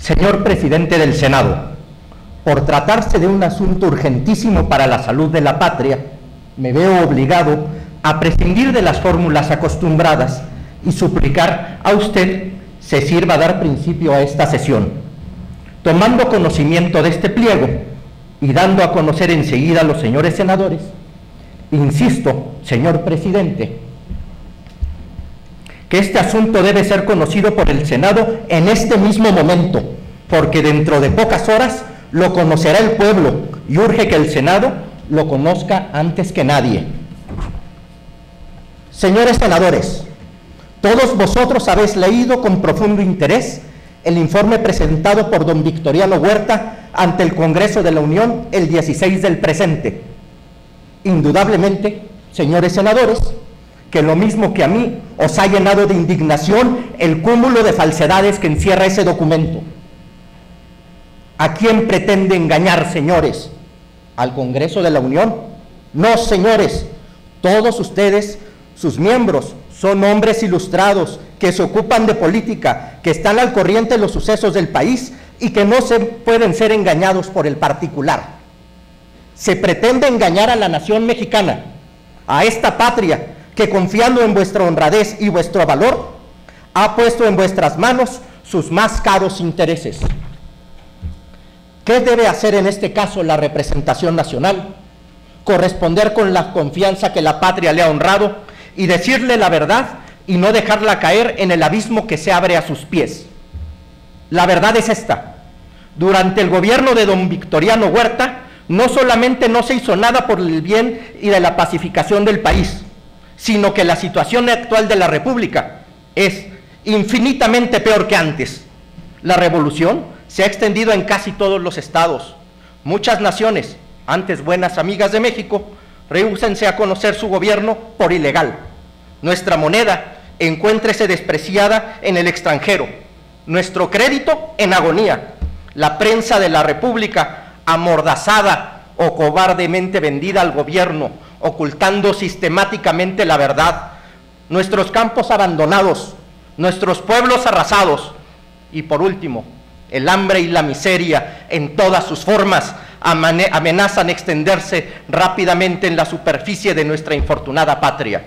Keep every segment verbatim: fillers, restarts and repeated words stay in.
Señor Presidente del Senado, por tratarse de un asunto urgentísimo para la salud de la patria, me veo obligado a prescindir de las fórmulas acostumbradas y suplicar a usted se sirva a dar principio a esta sesión. Tomando conocimiento de este pliego y dando a conocer enseguida a los señores senadores, insisto, señor Presidente, que este asunto debe ser conocido por el Senado en este mismo momento, porque dentro de pocas horas lo conocerá el pueblo y urge que el Senado lo conozca antes que nadie. Señores senadores, todos vosotros habéis leído con profundo interés el informe presentado por don Victoriano Huerta ante el Congreso de la Unión el dieciséis del presente. Indudablemente, señores senadores, que lo mismo que a mí os ha llenado de indignación el cúmulo de falsedades que encierra ese documento. ¿A quién pretende engañar, señores? ¿Al Congreso de la Unión? No, señores, todos ustedes, sus miembros, son hombres ilustrados que se ocupan de política, que están al corriente de los sucesos del país y que no se pueden ser engañados por el particular. Se pretende engañar a la nación mexicana, a esta patria que, confiando en vuestra honradez y vuestro valor, ha puesto en vuestras manos sus más caros intereses. ¿Qué debe hacer en este caso la representación nacional? Corresponder con la confianza que la patria le ha honrado y decirle la verdad y no dejarla caer en el abismo que se abre a sus pies. La verdad es esta: durante el gobierno de don Victoriano Huerta, no solamente no se hizo nada por el bien y de la pacificación del país, sino que la situación actual de la República es infinitamente peor que antes. La revolución se ha extendido en casi todos los estados. Muchas naciones, antes buenas amigas de México, rehúsense a conocer su gobierno por ilegal. Nuestra moneda encuéntrese despreciada en el extranjero, nuestro crédito en agonía, la prensa de la República amordazada o cobardemente vendida al gobierno, ocultando sistemáticamente la verdad, nuestros campos abandonados, nuestros pueblos arrasados y, por último, el hambre y la miseria en todas sus formas amenazan extenderse rápidamente en la superficie de nuestra infortunada patria.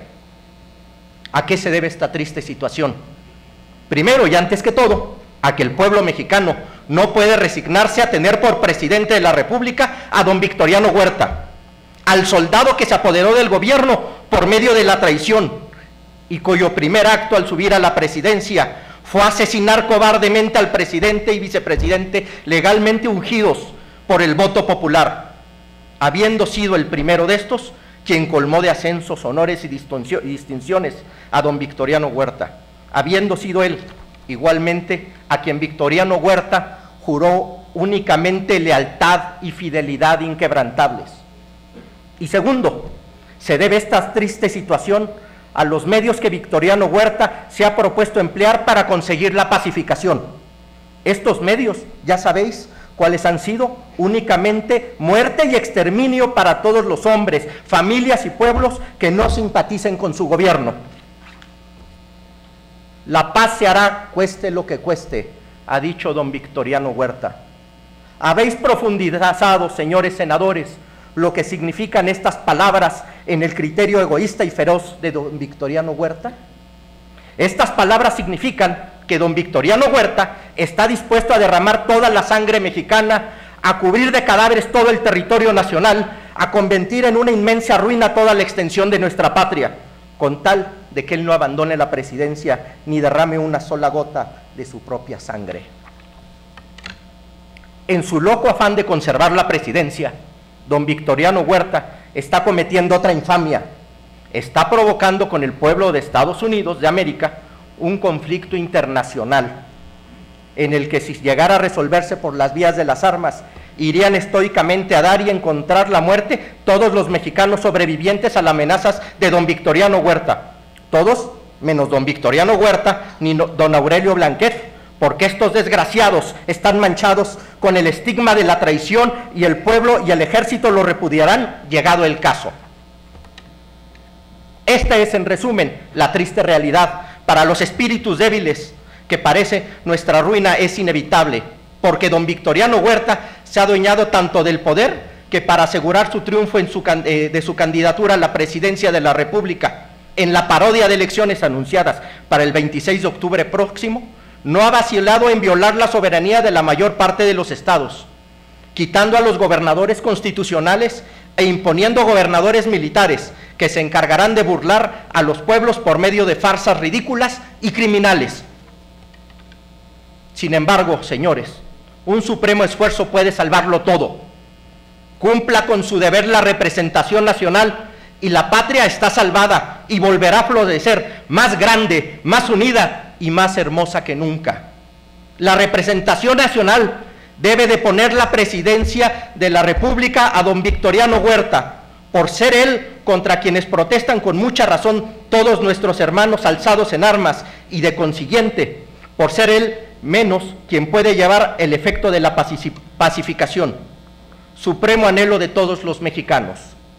¿A qué se debe esta triste situación? Primero y antes que todo, a que el pueblo mexicano no puede resignarse a tener por presidente de la República a don Victoriano Huerta, al soldado que se apoderó del gobierno por medio de la traición y cuyo primer acto al subir a la presidencia fue asesinar cobardemente al presidente y vicepresidente legalmente ungidos por el voto popular, habiendo sido el primero de estos quien colmó de ascensos, honores y distinciones a don Victoriano Huerta, habiendo sido él igualmente a quien Victoriano Huerta juró únicamente lealtad y fidelidad inquebrantables. Y segundo, se debe esta triste situación a los medios que Victoriano Huerta se ha propuesto emplear para conseguir la pacificación. Estos medios, ya sabéis cuáles han sido: únicamente muerte y exterminio para todos los hombres, familias y pueblos que no simpaticen con su gobierno. La paz se hará cueste lo que cueste, ha dicho don Victoriano Huerta. ¿Habéis profundizado, señores senadores, lo que significan estas palabras en el criterio egoísta y feroz de don Victoriano Huerta? Estas palabras significan que don Victoriano Huerta está dispuesto a derramar toda la sangre mexicana, a cubrir de cadáveres todo el territorio nacional, a convertir en una inmensa ruina toda la extensión de nuestra patria, con tal de que él no abandone la presidencia ni derrame una sola gota de su propia sangre. En su loco afán de conservar la presidencia, don Victoriano Huerta está cometiendo otra infamia. Está provocando con el pueblo de Estados Unidos de América un conflicto internacional en el que, si llegara a resolverse por las vías de las armas, irían estoicamente a dar y encontrar la muerte todos los mexicanos sobrevivientes a las amenazas de don Victoriano Huerta. Todos menos don Victoriano Huerta ni no, don Aurelio Blanquet, porque estos desgraciados están manchados con el estigma de la traición y el pueblo y el ejército lo repudiarán llegado el caso. Esta es, en resumen, la triste realidad para los espíritus débiles, que parece nuestra ruina es inevitable. porque don Victoriano Huerta se ha adueñado tanto del poder que para asegurar su triunfo en su, eh, de su candidatura a la presidencia de la República, en la parodia de elecciones anunciadas para el veintiséis de octubre próximo, no ha vacilado en violar la soberanía de la mayor parte de los estados, quitando a los gobernadores constitucionales e imponiendo gobernadores militares que se encargarán de burlar a los pueblos por medio de farsas ridículas y criminales. Sin embargo, señores, un supremo esfuerzo puede salvarlo todo. Cumpla con su deber la representación nacional y la patria está salvada y volverá a florecer más grande, más unida y más hermosa que nunca. La representación nacional debe de poner la presidencia de la República a don Victoriano Huerta, por ser él contra quienes protestan con mucha razón todos nuestros hermanos alzados en armas y de consiguiente, por ser él menos quien puede llevar el efecto de la pacificación, supremo anhelo de todos los mexicanos.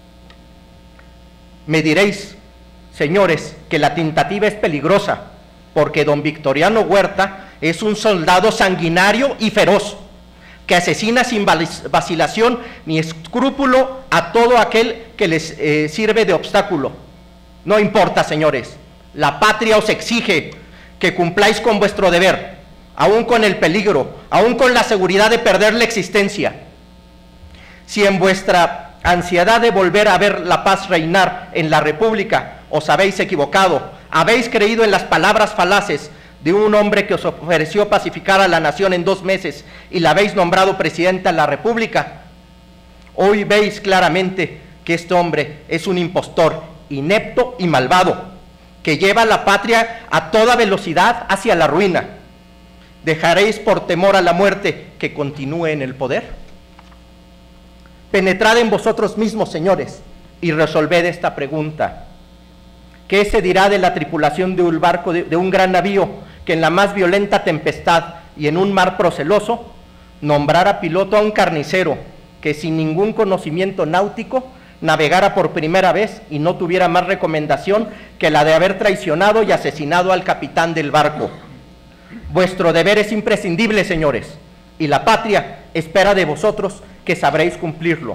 Me diréis, señores, que la tentativa es peligrosa, porque don Victoriano Huerta es un soldado sanguinario y feroz, que asesina sin vacilación ni escrúpulo a todo aquel que les eh, sirve de obstáculo. No importa, señores, la patria os exige que cumpláis con vuestro deber, aún con el peligro, aún con la seguridad de perder la existencia. Si en vuestra ansiedad de volver a ver la paz reinar en la República os habéis equivocado, habéis creído en las palabras falaces de un hombre que os ofreció pacificar a la nación en dos meses y la habéis nombrado presidenta de la República, hoy veis claramente que este hombre es un impostor inepto y malvado, que lleva a la patria a toda velocidad hacia la ruina. ¿Dejaréis por temor a la muerte que continúe en el poder? Penetrad en vosotros mismos, señores, y resolved esta pregunta. ¿Qué se dirá de la tripulación de un barco, de, de un gran navío, que en la más violenta tempestad y en un mar proceloso, nombrara piloto a un carnicero que sin ningún conocimiento náutico navegara por primera vez y no tuviera más recomendación que la de haber traicionado y asesinado al capitán del barco? Vuestro deber es imprescindible, señores, y la patria espera de vosotros que sabréis cumplirlo.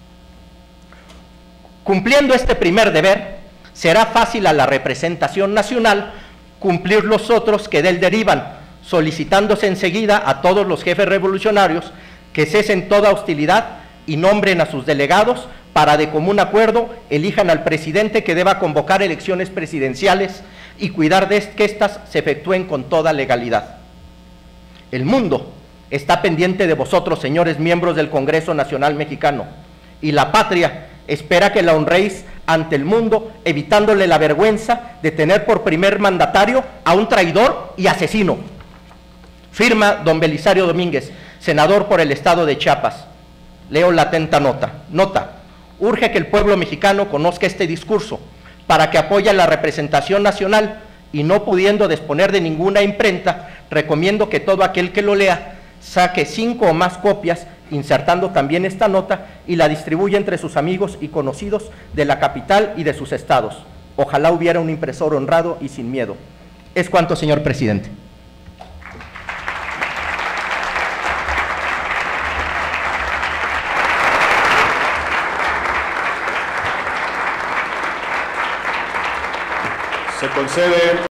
Cumpliendo este primer deber, será fácil a la representación nacional cumplir los otros que de él derivan, solicitándose enseguida a todos los jefes revolucionarios que cesen toda hostilidad y nombren a sus delegados para de común acuerdo elijan al presidente que deba convocar elecciones presidenciales y cuidar de que éstas se efectúen con toda legalidad. El mundo está pendiente de vosotros, señores miembros del Congreso Nacional Mexicano, y la patria espera que la honréis ante el mundo, evitándole la vergüenza de tener por primer mandatario a un traidor y asesino. Firma don Belisario Domínguez, senador por el estado de Chiapas. Leo la atenta nota. Nota: urge que el pueblo mexicano conozca este discurso para que apoye la representación nacional, y no pudiendo disponer de ninguna imprenta, recomiendo que todo aquel que lo lea saque cinco o más copias, insertando también esta nota, y la distribuya entre sus amigos y conocidos de la capital y de sus estados. Ojalá hubiera un impresor honrado y sin miedo. Es cuanto, señor presidente. Se concede